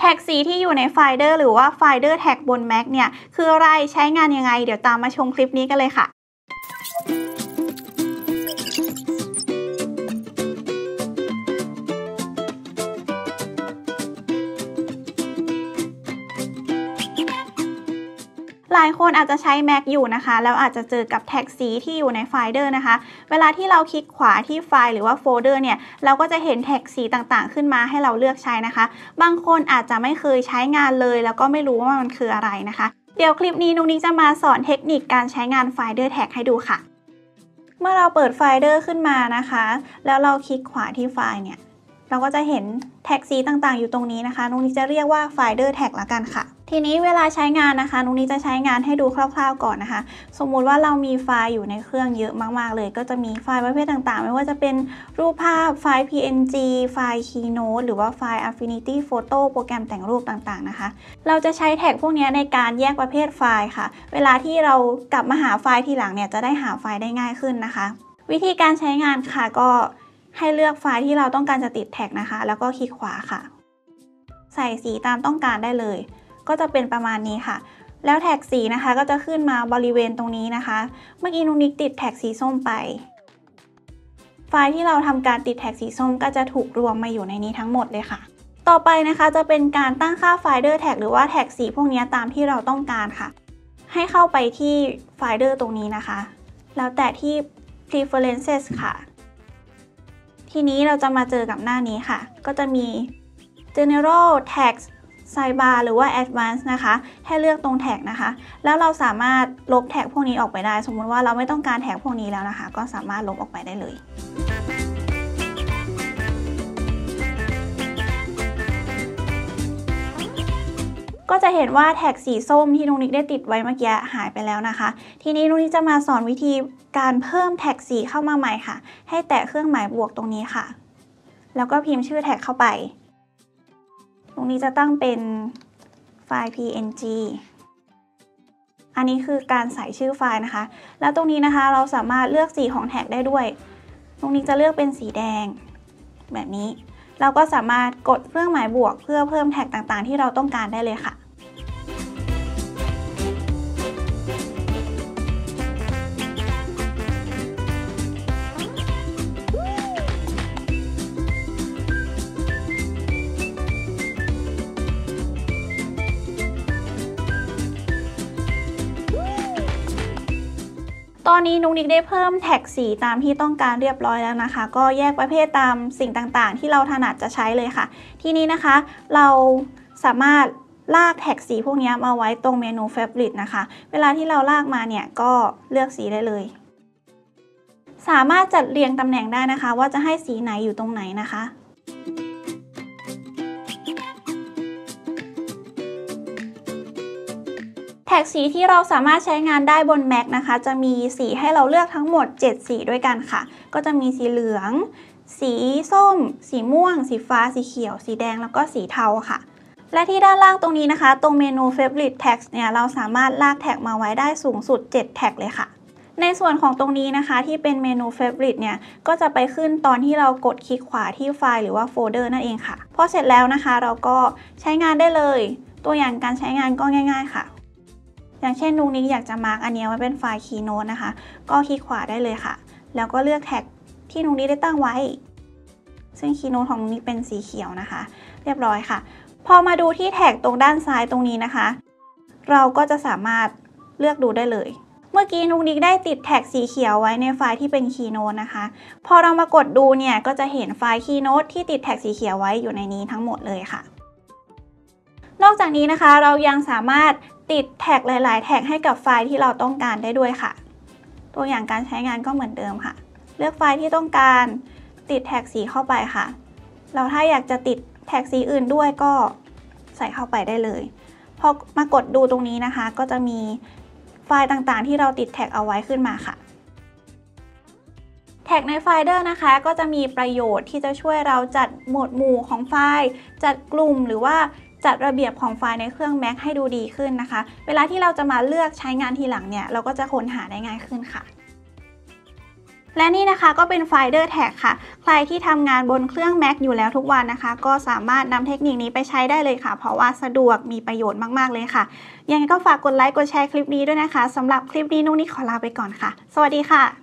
แท็กสีที่อยู่ในโฟลเดอร์หรือว่าโฟลเดอร์แท็กบน Mac เนี่ยคืออะไรใช้งานยังไงเดี๋ยวตามมาชมคลิปนี้กันเลยค่ะหลายคนอาจจะใช้ Mac อยู่นะคะแล้วอาจจะเจอกับแท็กสีที่อยู่ในโฟลเดอร์นะคะเวลาที่เราคลิกขวาที่ไฟล์หรือว่าโฟลเดอร์เนี่ยเราก็จะเห็นแท็กสีต่างๆขึ้นมาให้เราเลือกใช้นะคะบางคนอาจจะไม่เคยใช้งานเลยแล้วก็ไม่รู้ว่ามันคืออะไรนะคะเดี๋ยวคลิปนี้นุ๊กนิกจะมาสอนเทคนิคการใช้งานโฟลเดอร์แท็กให้ดูค่ะเมื่อเราเปิดโฟลเดอร์ขึ้นมานะคะแล้วเราคลิกขวาที่ไฟล์เนี่ยเราก็จะเห็นแท็กสีต่างๆอยู่ตรงนี้นะคะนุ๊กนิกจะเรียกว่าโฟลเดอร์แท็กละกันค่ะทีนี้เวลาใช้งานนะคะนุ๊กนิกจะใช้งานให้ดูคร่าวๆก่อนนะคะสมมุติว่าเรามีไฟล์อยู่ในเครื่องเยอะมากๆเลยก็จะมีไฟล์ประเภทต่างๆไม่ว่าจะเป็นรูปภาพไฟล์ PNG ไฟล์ Keynote หรือว่าไฟล์ Affinity Photo โปรแกรมแต่งรูปต่างๆนะคะเราจะใช้แท็กพวกนี้ในการแยกประเภทไฟล์ค่ะเวลาที่เรากลับมาหาไฟล์ทีหลังเนี่ยจะได้หาไฟล์ได้ง่ายขึ้นนะคะวิธีการใช้งานค่ะก็ให้เลือกไฟล์ที่เราต้องการจะติดแท็กนะคะแล้วก็คลิกขวาค่ะใส่สีตามต้องการได้เลยก็จะเป็นประมาณนี้ค่ะแล้วแท็กสีนะคะก็จะขึ้นมาบริเวณตรงนี้นะคะเมื่อกี้นุ๊กนิกติดแท็กสีส้มไปไฟล์ที่เราทำการติดแท็กสีส้มก็จะถูกรวมมาอยู่ในนี้ทั้งหมดเลยค่ะต่อไปนะคะจะเป็นการตั้งค่าโฟลเดอร์แท็กหรือว่าแท็กสีพวกนี้ตามที่เราต้องการค่ะให้เข้าไปที่โฟลเดอร์ตรงนี้นะคะแล้วแต่ที่ preferences ค่ะทีนี้เราจะมาเจอกับหน้านี้ค่ะก็จะมี general tags sidebar หรือว่า advanced นะคะให้เลือกตรงแท็กนะคะแล้วเราสามารถลบแท็กพวกนี้ออกไปได้สมมุติว่าเราไม่ต้องการแท็กพวกนี้แล้วนะคะก็สามารถลบออกไปได้เลยก็จะเห็นว่าแท็กสีส้มที่นุ๊กนิกได้ติดไว้เมื่อกี้หายไปแล้วนะคะทีนี้นุ๊กนิกจะมาสอนวิธีการเพิ่มแท็กสีเข้ามาใหม่ค่ะให้แตะเครื่องหมายบวกตรงนี้ค่ะแล้วก็พิมพ์ชื่อแท็กเข้าไปตรงนี้จะตั้งเป็นไฟล์ PNG อันนี้คือการใส่ชื่อไฟล์นะคะแล้วตรงนี้นะคะเราสามารถเลือกสีของแท็กได้ด้วยตรงนี้จะเลือกเป็นสีแดงแบบนี้เราก็สามารถกดเครื่องหมายบวกเพื่อเพิ่มแท็กต่างๆที่เราต้องการได้เลยค่ะตอนนี้นุ๊กนิกได้เพิ่มแท็กสีตามที่ต้องการเรียบร้อยแล้วนะคะก็แยกประเภทตามสิ่งต่างๆที่เราถนัดจะใช้เลยค่ะทีนี้นะคะเราสามารถลากแท็กสีพวกนี้มาไว้ตรงเมนู Favorite นะคะเวลาที่เราลากมาเนี่ยก็เลือกสีได้เลยสามารถจัดเรียงตำแหน่งได้นะคะว่าจะให้สีไหนอยู่ตรงไหนนะคะแท็กสีที่เราสามารถใช้งานได้บน Mac นะคะจะมีสีให้เราเลือกทั้งหมด7สีด้วยกันค่ะก็จะมีสีเหลืองสีส้มสีม่วงสีฟ้าสีเขียวสีแดงแล้วก็สีเทาค่ะและที่ด้านล่างตรงนี้นะคะตรงเมนู Favorite Tags เนี่ยเราสามารถลากแท็กมาไว้ได้สูงสุด7แท็กเลยค่ะในส่วนของตรงนี้นะคะที่เป็นเมนู Favorite เนี่ยก็จะไปขึ้นตอนที่เรากดคลิกขวาที่ไฟล์หรือว่าโฟลเดอร์นั่นเองค่ะพอเสร็จแล้วนะคะเราก็ใช้งานได้เลยตัวอย่างการใช้งานก็ง่ายๆค่ะอย่างเช่นนุ๊กนิกอยากจะมาร์กอันนี้ไว้เป็นไฟล์ Keynote นะคะก็คลิกขวาได้เลยค่ะแล้วก็เลือกแท็กที่นุ๊กนิกได้ตั้งไว้ซึ่ง Keynote ของนุ๊กนิกเป็นสีเขียวนะคะเรียบร้อยค่ะพอมาดูที่แท็กตรงด้านซ้ายตรงนี้นะคะเราก็จะสามารถเลือกดูได้เลยเมื่อกี้นุ๊กนิกได้ติดแท็กสีเขียวไว้ในไฟล์ที่เป็น Keynote นะคะพอเรามากดดูเนี่ยก็จะเห็นไฟล์ Keynote ที่ติดแท็กสีเขียวไว้อยู่ในนี้ทั้งหมดเลยค่ะนอกจากนี้นะคะเรายังสามารถติดแท็กหลายๆแท็กให้กับไฟล์ที่เราต้องการได้ด้วยค่ะตัวอย่างการใช้งานก็เหมือนเดิมค่ะเลือกไฟล์ที่ต้องการติดแท็กสีเข้าไปค่ะแล้วถ้าอยากจะติดแท็กสีอื่นด้วยก็ใส่เข้าไปได้เลยพอมากดดูตรงนี้นะคะก็จะมีไฟล์ต่างๆที่เราติดแท็กเอาไว้ขึ้นมาค่ะแท็กในโฟลเดอร์นะคะก็จะมีประโยชน์ที่จะช่วยเราจัดหมวดหมู่ของไฟล์จัดกลุ่มหรือว่าจัดระเบียบของไฟล์ในเครื่อง Mac ให้ดูดีขึ้นนะคะเวลาที่เราจะมาเลือกใช้งานทีหลังเนี่ยเราก็จะค้นหาได้ง่ายขึ้นค่ะและนี่นะคะก็เป็น Finder Tag ค่ะใครที่ทำงานบนเครื่อง Mac อยู่แล้วทุกวันนะคะก็สามารถนำเทคนิคนี้ไปใช้ได้เลยค่ะเพราะว่าสะดวกมีประโยชน์มากๆเลยค่ะยังไงก็ฝากกดไลค์กดแชร์คลิปนี้ด้วยนะคะสำหรับคลิปนี้นุ๊กนิกขอลาไปก่อนค่ะสวัสดีค่ะ